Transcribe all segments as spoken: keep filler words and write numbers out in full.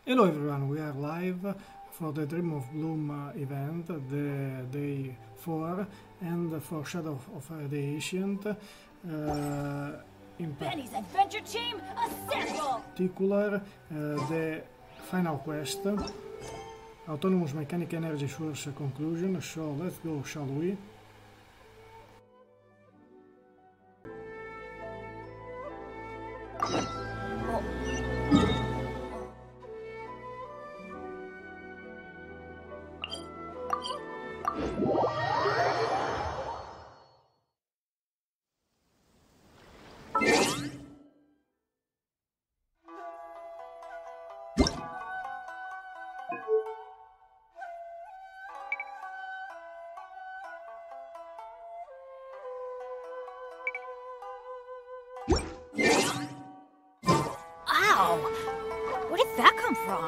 Hello everyone, we are live for the Dream of Bloom uh, event, the day four, and for Shadow of uh, the Ancient. Uh, in Benny's adventure team, assemble! particular, uh, the final quest, Autonomous Mechanic Energy Source Conclusion. So let's go, shall we? Ow! Where did that come from?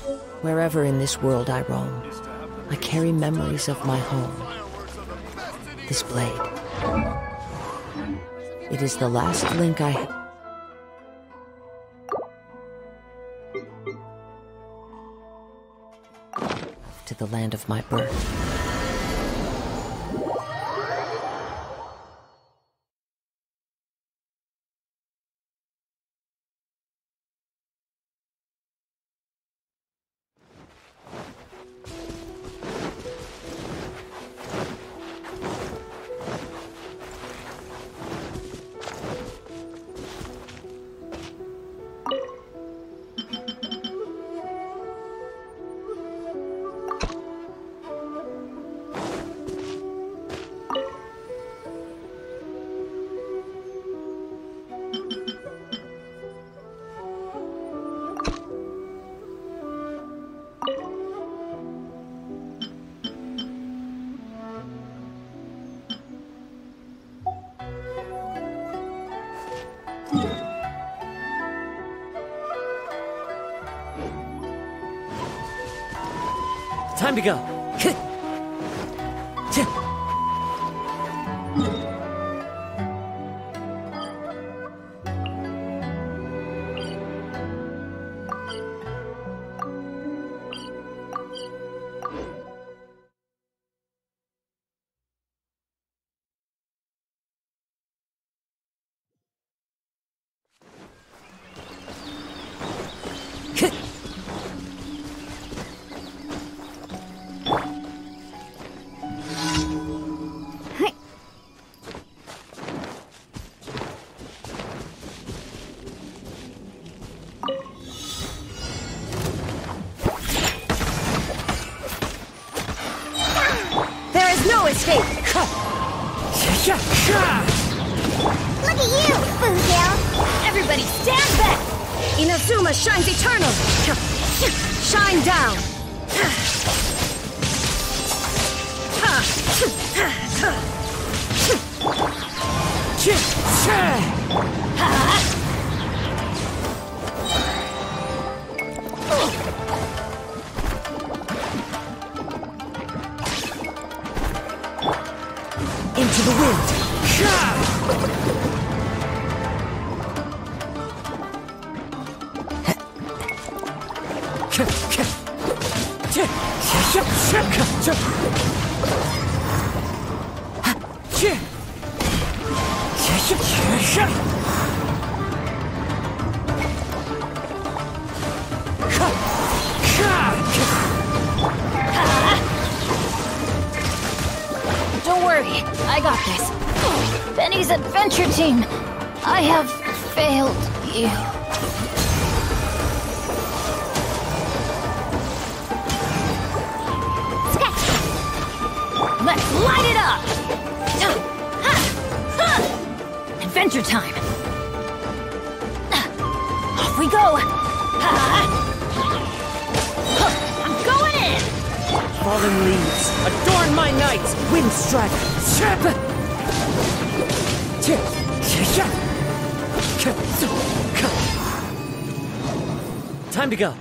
Wherever in this world I roam, I carry memories of my home. This blade. It is the last link I have to the land of my birth. Time to go. Escape! Look at you, Foodhill! Everybody stand back! Inazuma shines eternal! Shine down! Into the wind! Don't worry, I got this. Benny's adventure team, I have failed you. Let's light it up! Adventure time! Off we go! I'm going in! Fallen leaves, adorn my nights! Wind strike! Time to go!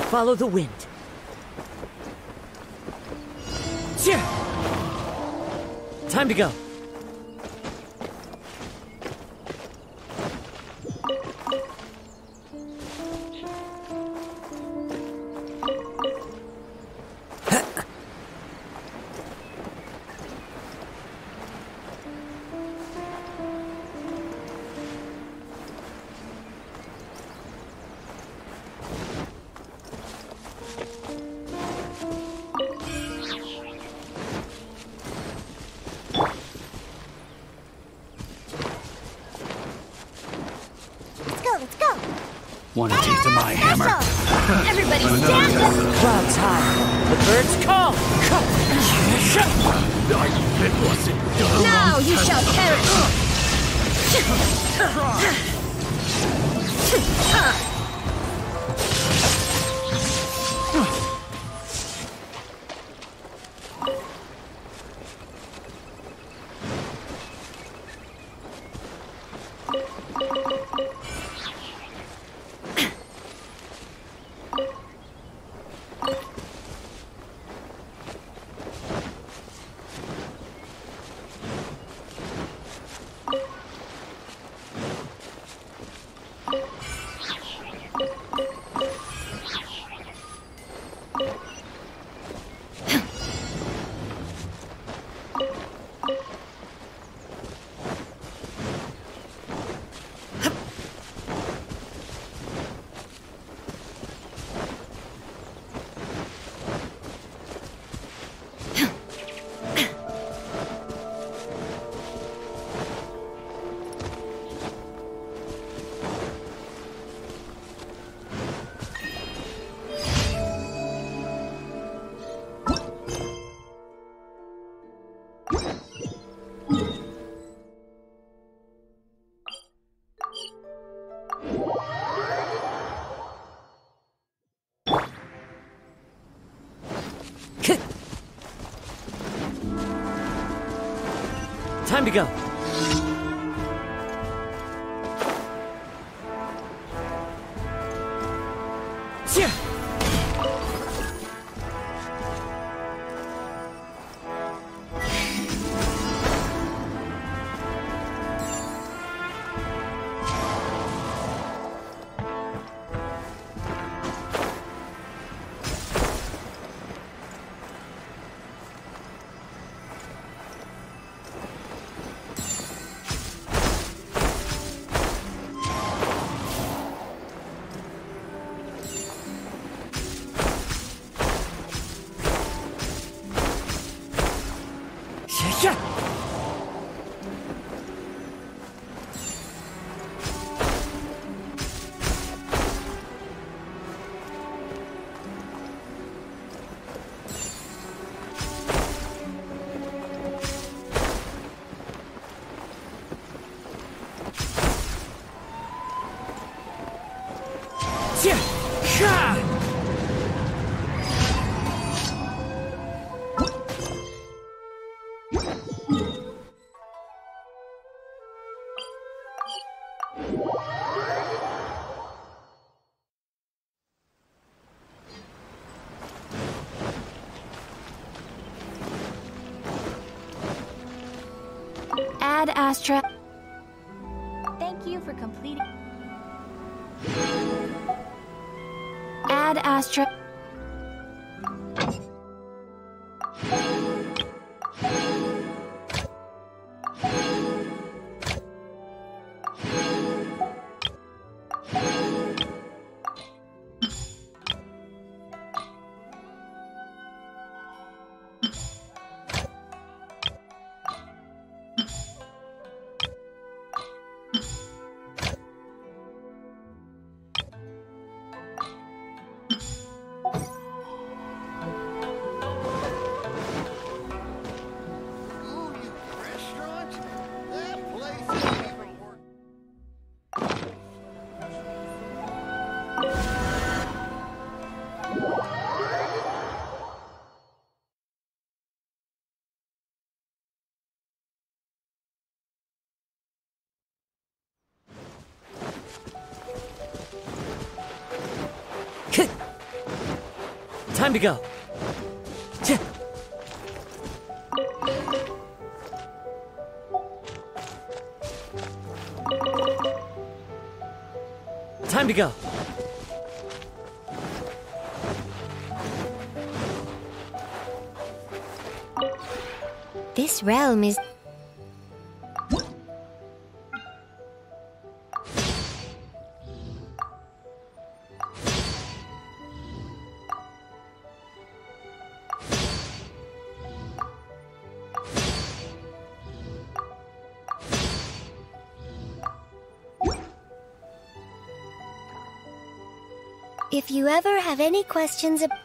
follow the wind. Time to go. Want a taste of my hammer? Everybody stand up! Clouds high. The birds call. It wasn't done. Now you shall perish! Time to go. Ad Astra. Thank you for completing. Ad Astra. Time to go. Ch Time to go. This realm is... If you ever have any questions about...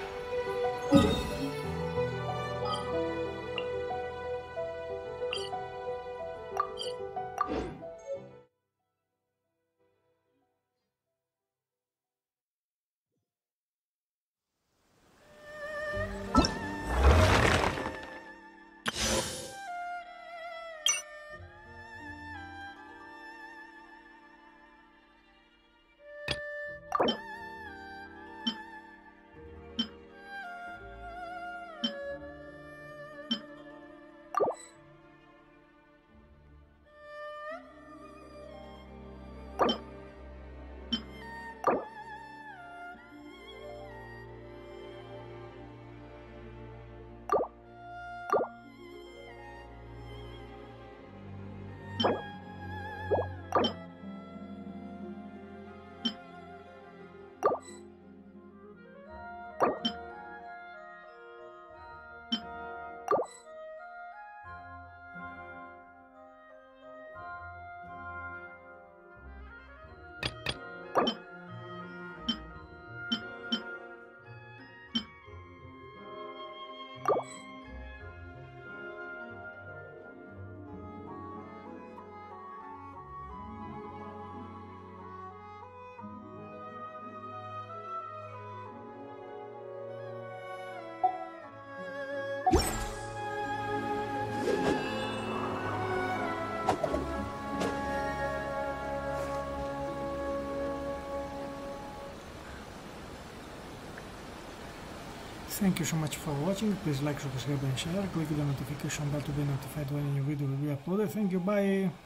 Thank you so much for watching. Please like, subscribe and share. Click the notification bell to be notified when a new video will be uploaded. Thank you, bye!